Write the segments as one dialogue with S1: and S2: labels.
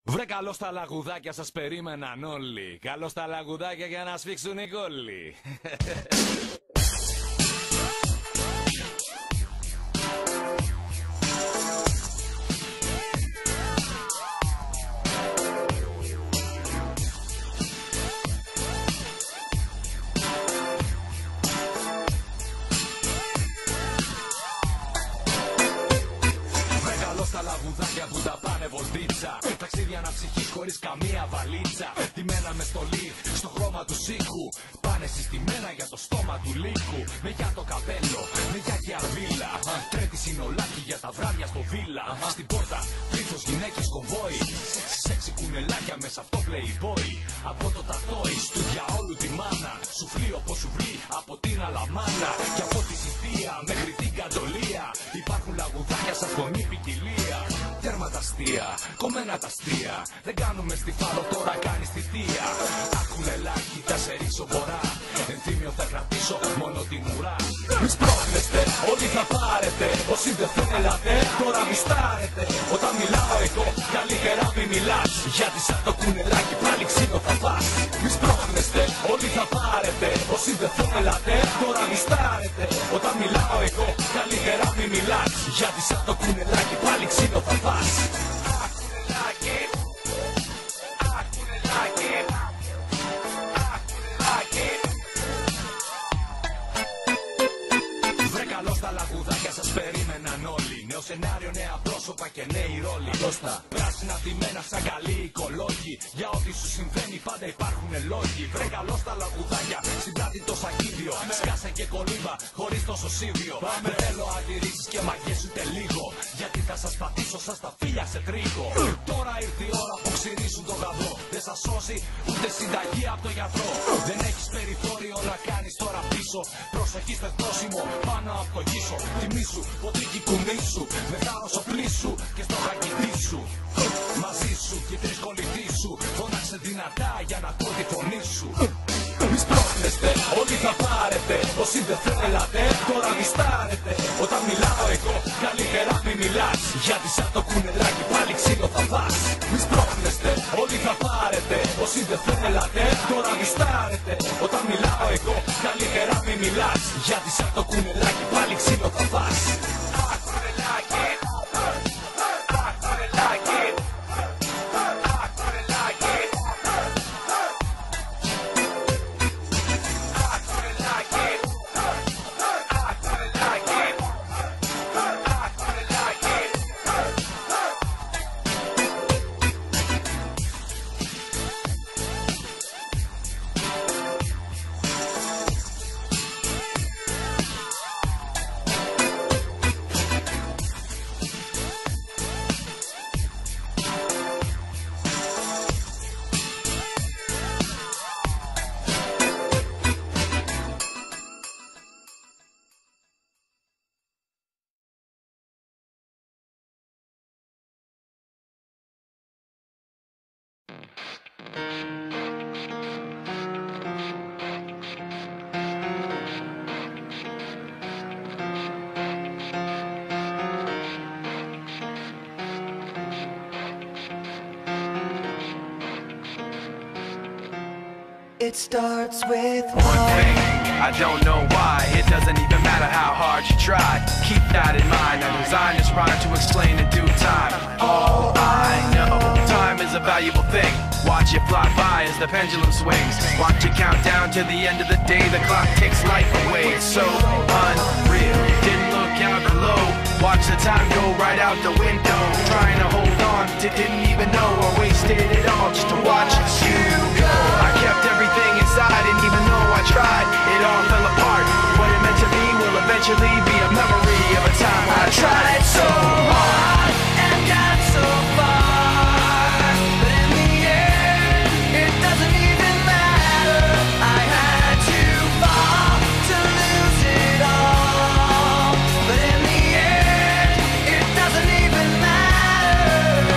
S1: Βρε καλώς τα λαγουδάκια σας περίμεναν όλοι. Καλώς τα λαγουδάκια για να σφίξουν οι κόλλοι. Τα λαγουδάκια που τα πάνε βολτίτσα, ταξίδια να ψυχείς χωρίς καμία βαλίτσα. Τιμένα με στολή στο χρώμα του σύγκου, πάνε συστημένα για το στόμα του λύκου. Με για το καπέλο, με για και αρβίλα, τρέτη συνολάκι για τα βράδια στο βίλα. Στην πόρτα πλήθος γυναίκες κομβόι, σεξι κουνελάκια μέσα από το playboy. Από το τατόι στου για όλου τη μάνα, σουφλί όπως σου βρει από την Αλαμάνα. Και από τη Σιδία μέχρι την Καντολία υπάρχουν λαγουδάκια σαν φωνή ποικιλία. Τέρμα τα αστεία, κομμένα τα αστεία, δεν κάνουμε στιφάλο, τώρα κάνεις θητεία. Άκουνελάκι, θα σε ρίξω βορρά, ενθύμιο θα κρατήσω μόνο την ουρά. Μη σπρώχνεστε, ό,τι θα πάρετε, όσοι δεν θέλατε, τώρα μη στάρετε. Όταν μιλάω εγώ, καλύτερα μη μιλάς, γιατί σαν το κουνελάκι πάλι ξύλο θα φας. Μη σπρώχνεστε, ό,τι θα πάρετε, όσοι δεν θέλατε, τώρα μη στάρετε. Όταν μιλάω εγώ, καλύτερα μη μιλάς, γιατί σαν το κουνελάκι πάλι ξύλο θα φας. Βρε καλώς τα λαγουδάκια σας περίμεναν όλοι. Νέο σενάριο, νέα πρόσωπα και νέοι ρόλοι. Πράσινα ντυμένα σαν καλοί οικολόγοι, για ό,τι σου συμβαίνει πάντα υπάρχουν λόγοι. Βρε καλώς τα λαγουδάκια, συμπράττει το σακίδιο, σκάσε και κολύμπα χωρίς το σωσίδιο. Δεν θέλω αντιρρήσεις και μαγιές ούτε λίγο, γιατί θα σας πατήσω σαν στα φύλλα σε τρίγο. Τώρα ήρθε η ώρα που ξυρίσουν τον γαμπρό, δεν σας σώσει ούτε συνταγή από το γιατρό. Δεν έχεις περιθώριο να κάνεις τώρα πίσω, προσοχή στο εκτόσιμο πάνω από το γύσο. Τιμήσου, ποτίκι κουνήσου, με θάρρος οπλίσου και στο χακιτή σου. Μαζί σου και τρεις κολλητοί σου, φώναξε δυνατά για να ακούω τη φωνή σου. Μη σπρώχνεστε, ό,τι θα πάρετε, όσοι δεν θέλατε, τώρα μη στάρετε. Όταν μιλάω εγώ, καλύτερα μη μιλάς, γιατί σαν το κουνελάκι πάλι ξύλο θα φας. Μη σπρώχνεστε, ό,τι θα πάρετε, όσοι δεν θέλατε, τώρα μη στάρετε. Όταν μιλάω εγώ, καλύτερα μη μιλάς, γιατί σαν το κουνελάκι πάλι ξύλο θα φας.
S2: It starts with
S3: one thing, I don't know why. It doesn't even matter how hard you try. Keep that in mind. I designed this rhyme to explain in due time. All I know, time is a valuable thing. Watch it fly by as the pendulum swings. Watch it count down to the end of the day. The clock takes life away. It's so unreal. Didn't look out below. Watch the time go right out the window. Trying to hold on, didn't even know I wasted it all just to watch you go. I kept everything inside, and even though I tried, it all fell apart. What it meant to me will eventually be a memory of a time when I tried so hard and got so far. But in the end, it doesn't even matter. I had to fall to lose it all. But in the end, it doesn't even matter.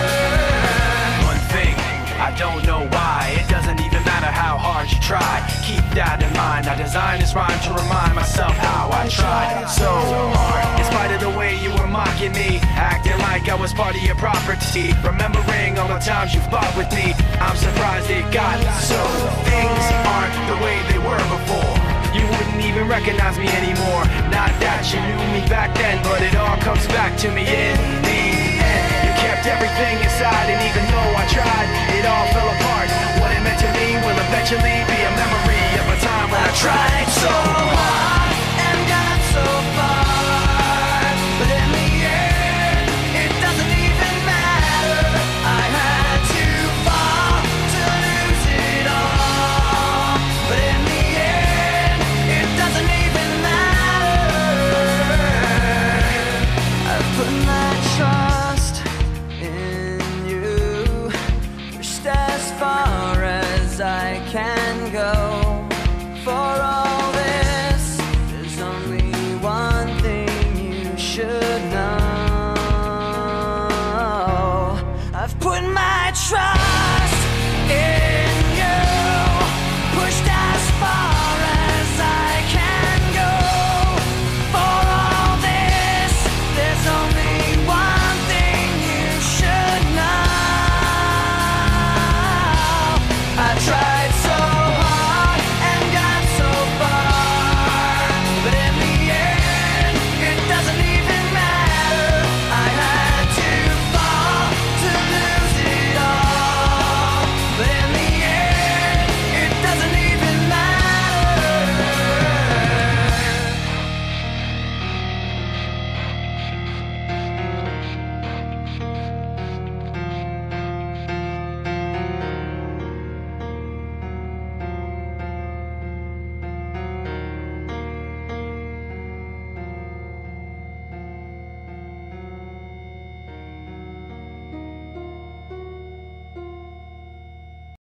S3: One thing, I don't know why. It doesn't even matter how hard you try. Keep that in mind. I designed this rhyme to remind myself how I tried so hard. In spite of the way you were mocking me, acting like I was part of your property, remembering all the times you fought with me. I'm surprised it got so. Things aren't the way they were before. You wouldn't even recognize me anymore. Not that you knew me back then, but it all comes back to me in the end. You kept everything inside, and even though I tried, it all fell apart. What it meant to me will eventually be a memory of a time when I tried so hard and got so far, but in the end, it doesn't even matter. I had to fall to lose it all, but in the end, it doesn't even matter. I've put my trust in you, pushed as far as I can go. For all this, there's only one thing you should know. I've put my trust in